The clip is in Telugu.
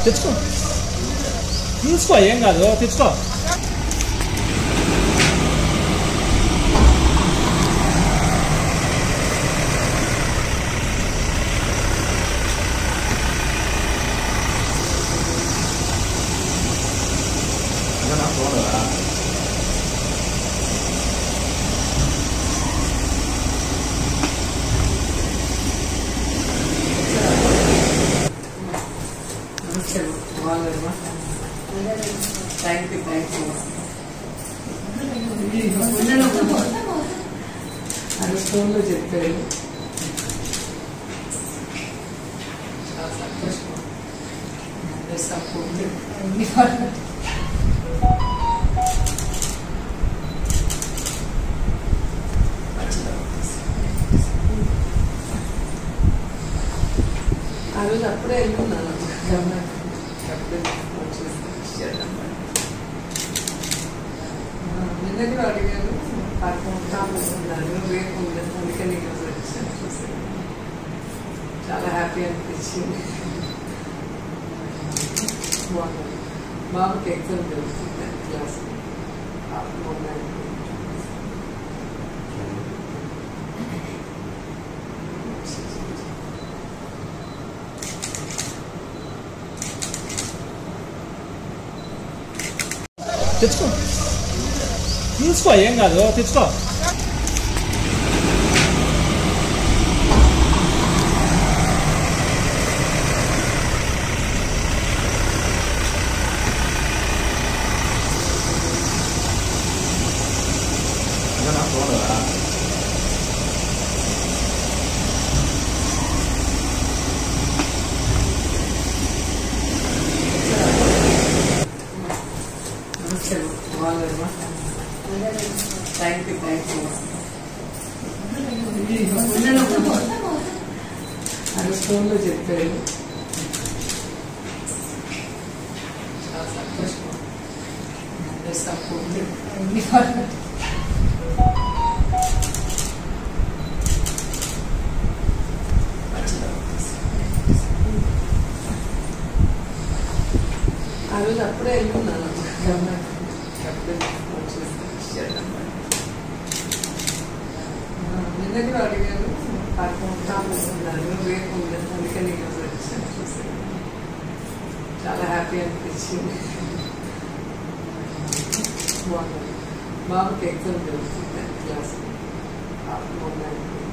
తెచ్చుకో తీసుకో ఏం కాదు తెచ్చుకో థ్యాంక్ యూ అది ఫోన్లో చెప్పారు. చాలా సంతోషం. సపోర్ట్ ఆ రోజు అప్పుడే వెళ్తున్నాను. నిన్న కూడా అడిగాను కాపున్నాను రేపు అందుకని వచ్చాను. చాలా హ్యాపీ అనిపించింది. బాబుకి ఎగ్జామ్ జరుగుతుంది 10th క్లాస్. తెచ్చుకో తీసుకో ఏం కాదు తెచ్చుకో థ్యాంక్ యూ అది ఫోన్లో చెప్పారు. చాలా సంతోషం. సపోర్ట్ ఆ రోజు అప్పుడే వెళ్తున్నాను. నిన్న కూడా అడిగాను కాపున్నాను రేపు అందుకని వచ్చాను. చాలా హ్యాపీ అనిపించింది. బాబుకి ఎగ్జామ్ జరుగుతుంది 10th క్లాస్.